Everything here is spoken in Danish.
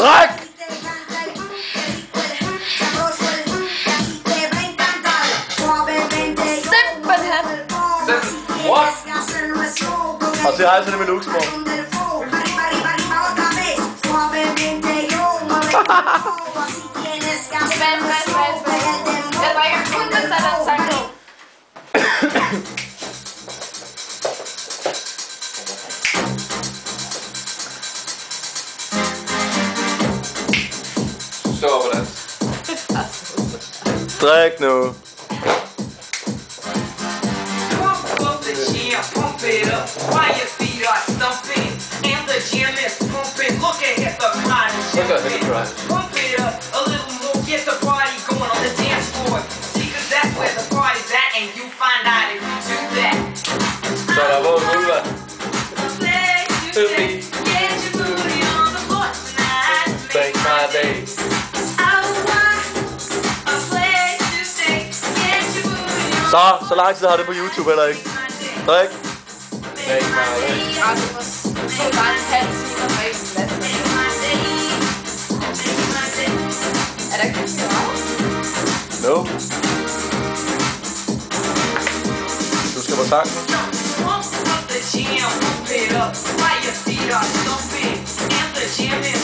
Drik! Simpelthen. What? Og så hej til det med Luxembourg. Jeg drikker kun, hvis der er en sang på. Stop det. Drik nu. Pump it up while your feet are stumping and the gym is pumping. Look at the crowd and jumping. Pump it up a little more, get the party going on the dance floor. See, 'cause that's where the party's at, and you find out if you do that. Så der var noget. Get your booty on the floor tonight. Make my day. Så lang tid har det på YouTube eller ikke? Drik. Make my day. Så er bare en halv time og ikke en masse. Er der ikke noget? Nope. Du skal på sangen. Pump up the jam, pump it up while your feet are stumping and the jam is